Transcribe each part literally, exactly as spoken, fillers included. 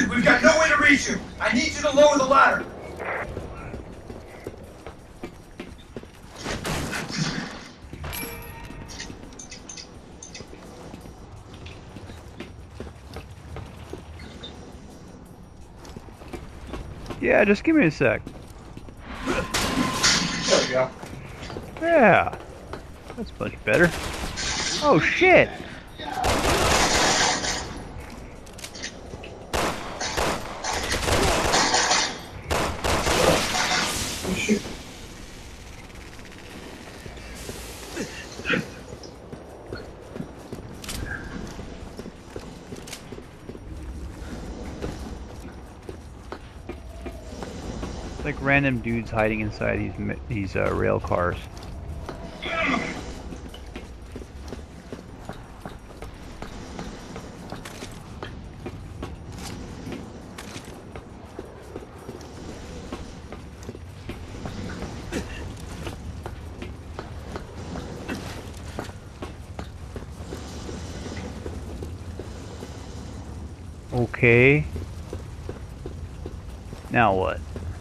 Listen, we've got no way to reach you. I need you to lower the ladder. Yeah, just give me a sec. There we go. Yeah, that's much better. Oh shit! Like random dudes hiding inside these these uh, rail cars. Okay. Now what?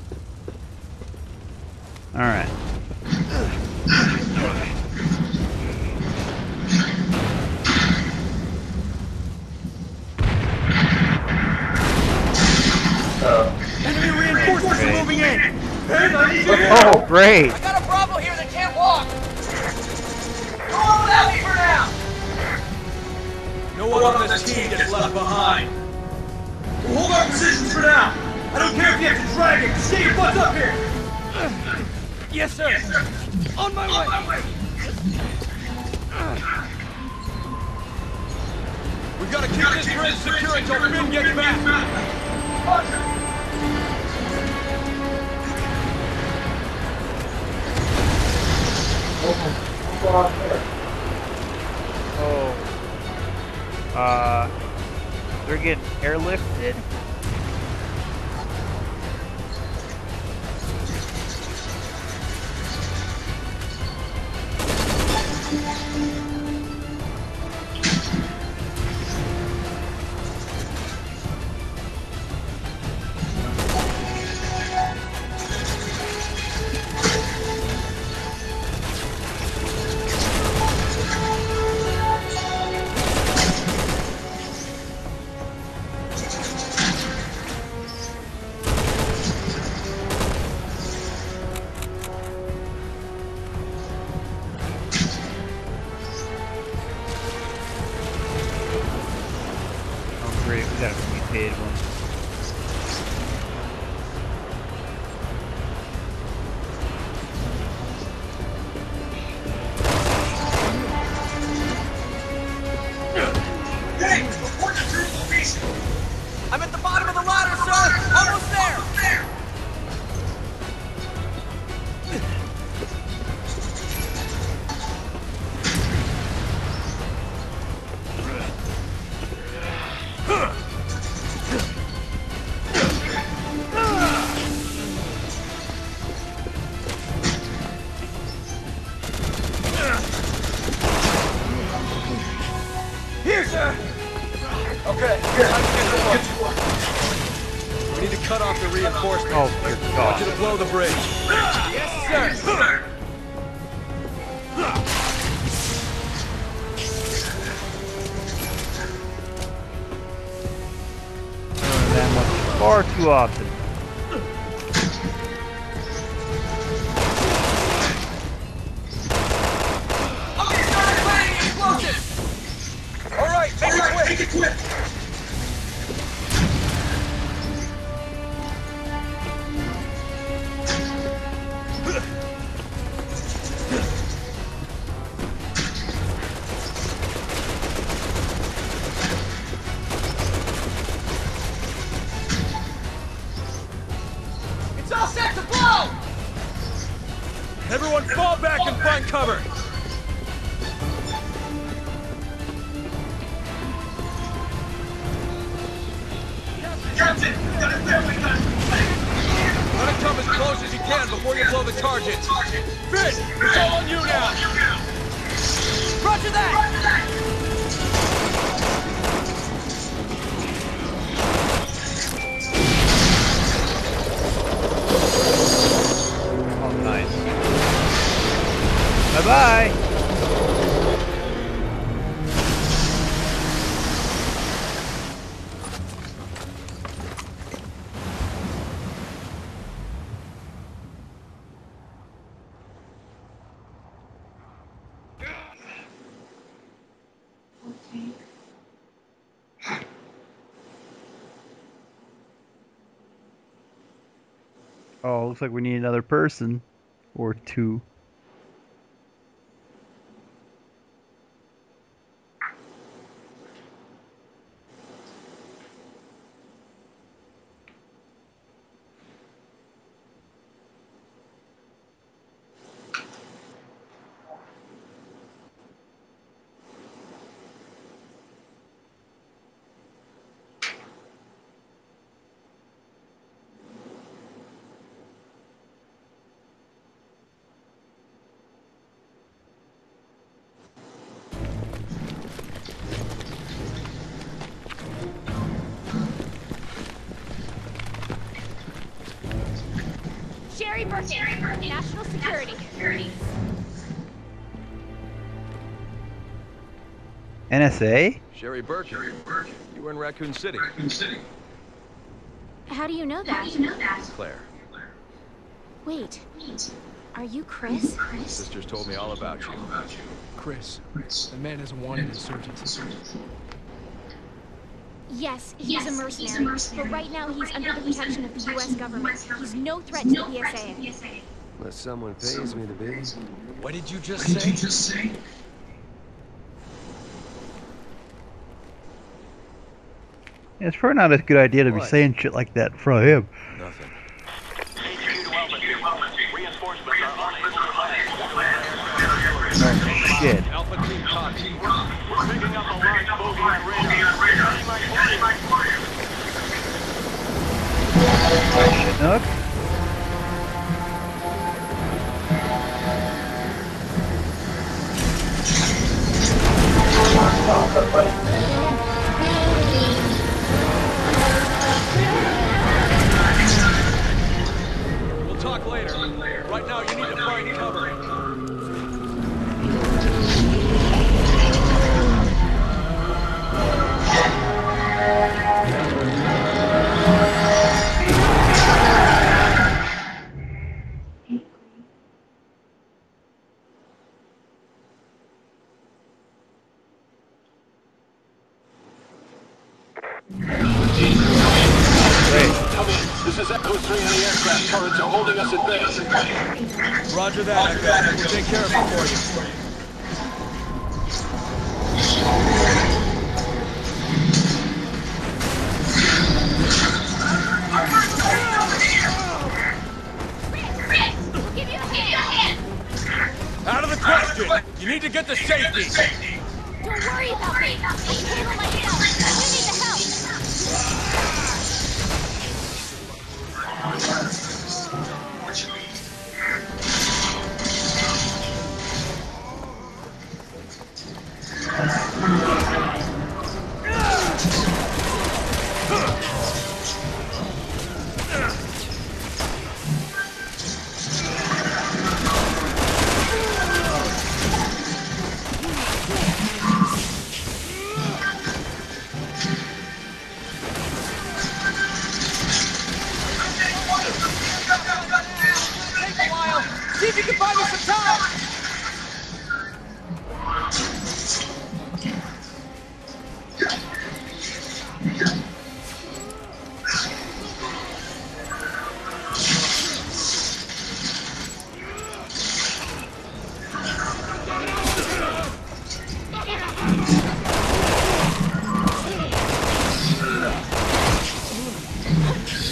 All right. Enemy reinforcements are moving in. Oh, great. I got a Bravo here that can't walk. Go on without me for now. No one on this team gets left behind. We'll hold our positions for now. I don't care if you have to drag it. Just get your butts up here. Yes, sir. Yes, sir. On my On way. my way. We gotta keep this bridge secure until Finn gets back. Oh. Uh, they're getting airlifted. Great, we got a mutated one. Hey, report to your location. I'm at the bottom of the ladder, sir. Almost there. There. Here, sir. Okay, here. Get to work. We need to cut off the reinforcements. Oh dear I want you God. to blow the bridge. Yes, sir. That much far too often. Okay, start planting the explosives. All right, make it quick. Make it quick. It's all set to blow. Everyone fall back and find cover. Captain, got a family gun. Let it come as close as you can before you blow the targets. Finn, it's all on you now. Roger that. Bye. Oh, looks like we need another person or two. Sherry Birkin, National Security. N S A? Sherry Birkin. You were in Raccoon City. How do you know that? Claire. Wait, are you Chris? Sisters told me all about you. Chris, the man is a wanted insurgent. Yes, he's a mercenary, but right now he's under the protection of the U S government. He's no threat to the P S A. Unless someone pays me to be. What did you just say? Yeah, it's probably not a good idea to be What? saying shit like that in front of him. Nothing. Oh, shit. Alpha Team copy. We're picking up a large bogey on radar. Chinook? We'll talk later. Right now, you need to find cover. This is Echo three and the aircraft turrets are holding us at bay. Roger that, Echo. We'll take care of it for you. We'll give you a hand. Out of the question! You need to get to safety! Don't worry about me. I can handle myself. You need the help. See if you can buy me some time!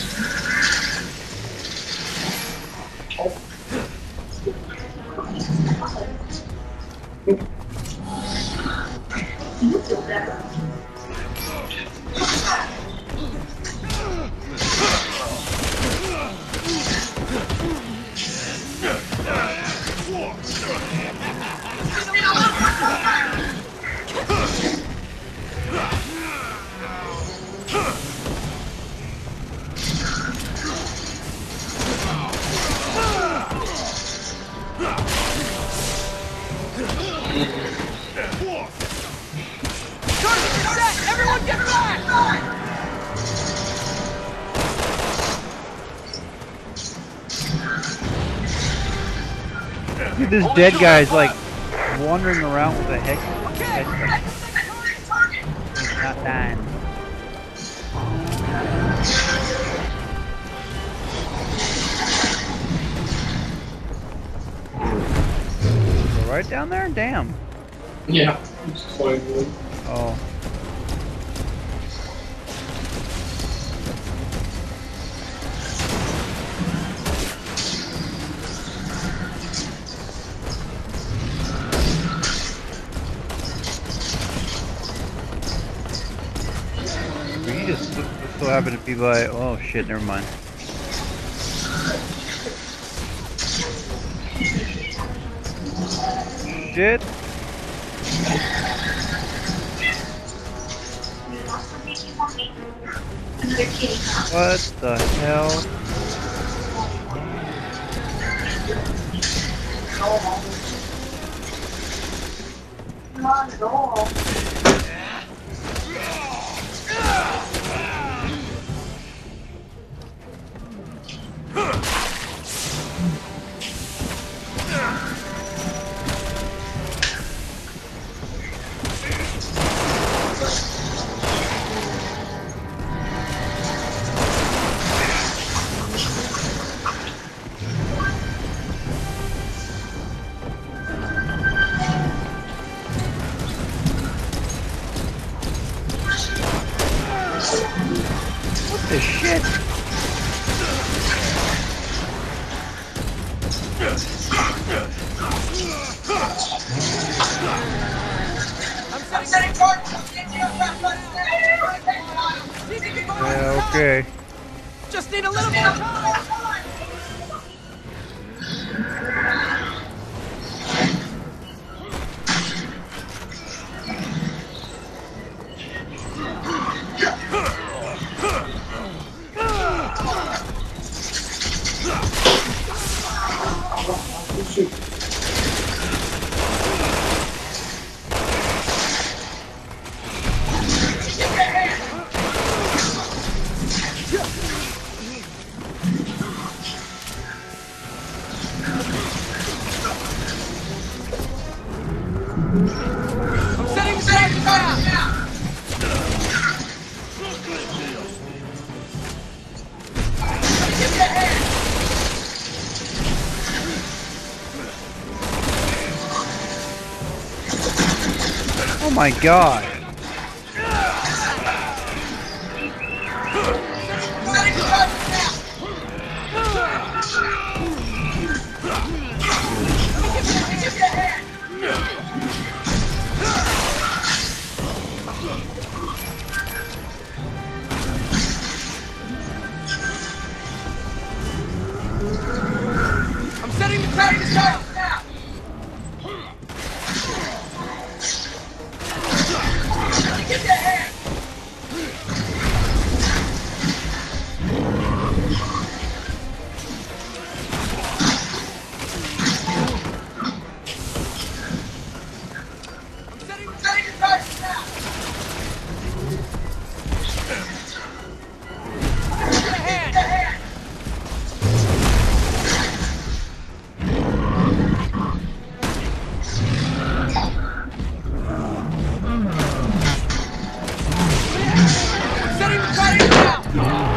Oh. Dude, this dead guy's like wandering around with a head. head He's not dying. Go right down there? Damn. Yeah. It's quite good. Oh. We just so so happen to be by. Oh shit! Never mind. Shit. What the hell? Not at all. What the shit? I'm setting target. Yeah, okay. Just need a little more time. I'm setting the target now. Oh my god. I'm setting the target now. Get your hand! I'm setting the Setting the target now! Get a hand. Get your hand! Setting the target now.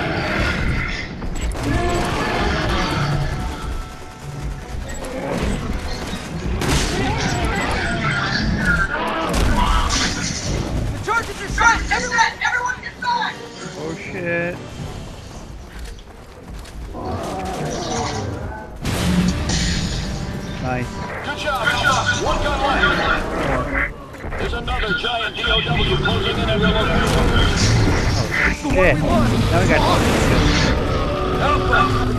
The charges are Right, set. everyone, everyone get back! Oh shit. Nice. Good job, good job. One gun left. There's another giant D O W closing in at the location. Shit. Now we got. Alpha,